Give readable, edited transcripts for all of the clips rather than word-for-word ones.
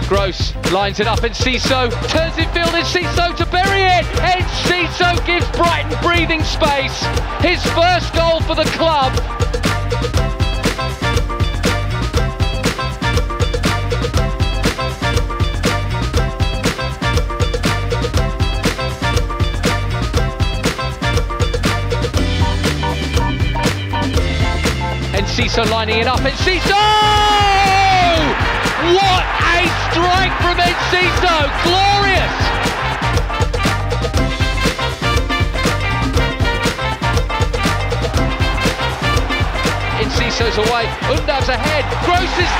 Gross lines it up, Enciso turns in field, Enciso to bury it. Enciso gives Brighton breathing space. His first goal for the club. Enciso lining it up, Enciso! What a strike from Enciso! Glorious! Enciso's away, Undav's ahead, Gross is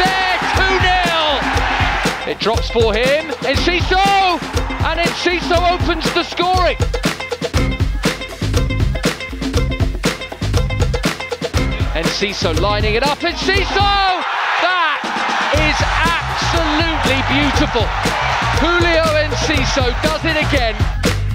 there, 2-0! It drops for him, Enciso! And Enciso opens the scoring! Enciso lining it up, Enciso! That is absolutely beautiful. Julio Enciso does it again.